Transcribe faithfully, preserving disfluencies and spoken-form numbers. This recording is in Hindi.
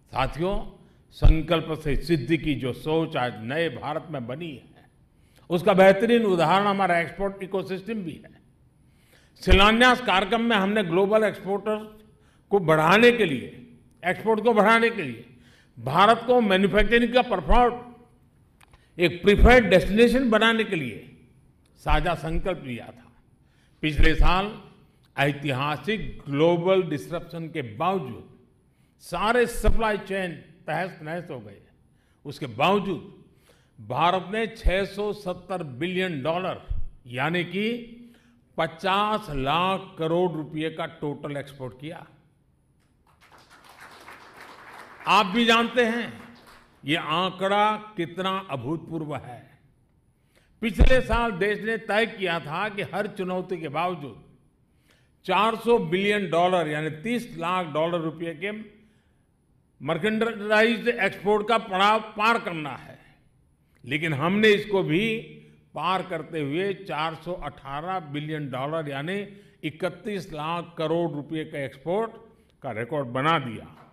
साथियों, संकल्प से सिद्धि की जो सोच आज नए भारत में बनी है, उसका बेहतरीन उदाहरण हमारा एक्सपोर्ट इकोसिस्टम भी है। शिलान्यास कार्यक्रम में हमने ग्लोबल एक्सपोर्टर्स को बढ़ाने के लिए, एक्सपोर्ट को बढ़ाने के लिए भारत को मैन्युफैक्चरिंग का परफॉर्म एक प्रीफर्ड डेस्टिनेशन बनाने के लिए साझा संकल्प लिया था। पिछले साल ऐतिहासिक ग्लोबल डिसरप्शन के बावजूद सारे सप्लाई चेन तहस नहस हो गए। उसके बावजूद भारत ने छह सौ सत्तर बिलियन डॉलर यानी कि पचास लाख करोड़ रुपए का टोटल एक्सपोर्ट किया। आप भी जानते हैं ये आंकड़ा कितना अभूतपूर्व है। पिछले साल देश ने तय किया था कि हर चुनौती के बावजूद चार सौ बिलियन डॉलर यानी तीस लाख डॉलर रुपए के मर्केंडाइज एक्सपोर्ट का पड़ाव पार करना है, लेकिन हमने इसको भी पार करते हुए चार सौ अठारह बिलियन डॉलर यानी इकतीस लाख करोड़ रुपए का एक्सपोर्ट का रिकॉर्ड बना दिया।